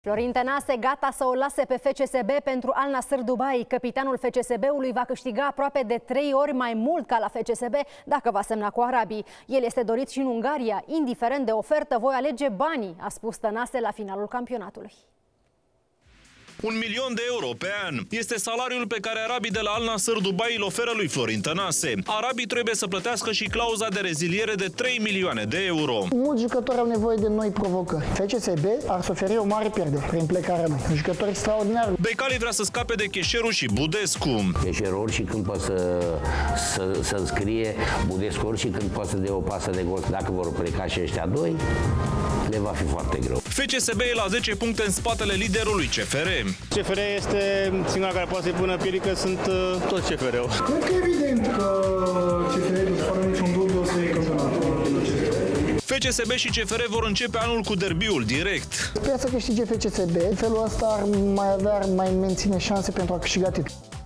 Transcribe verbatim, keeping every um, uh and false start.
Florin Tănase gata să o lase pe F C S B pentru Al Nassr Dubai. Capitanul F C S B-ului va câștiga aproape de trei ori mai mult ca la F C S B dacă va semna cu arabii. El este dorit și în Ungaria. Indiferent de ofertă, voi alege banii, a spus Tănase la finalul campionatului. Un milion de euro pe an este salariul pe care arabii de la Al Nassr Dubai îl oferă lui Florin Tănase. Arabii trebuie să plătească și clauza de reziliere de trei milioane de euro. Mulți jucători au nevoie de noi provocări. F C S B ar suferi o mare pierdere prin plecarea lui. Un jucător extraordinar. Becali vrea să scape de Cheșeru și Budescu. Cheșeru orice când poate să, să, să înscrie, Budescu orice când poate să dea o pasă de gol. Dacă vor pleca și ăștia doi, le va fi foarte greu. F C S B e la zece puncte în spatele liderului C F R. C F R este singura care poate să-i pună piedică, sunt uh, toți C F R-ul. Cred că e evident că C F R, fără niciun dubiu, o să iei campionatul. F C S B și C F R vor începe anul cu derbiul direct. Sper să câștige F C S B. În felul ăsta ar mai avea, ar mai menține șanse pentru a câștiga titlul.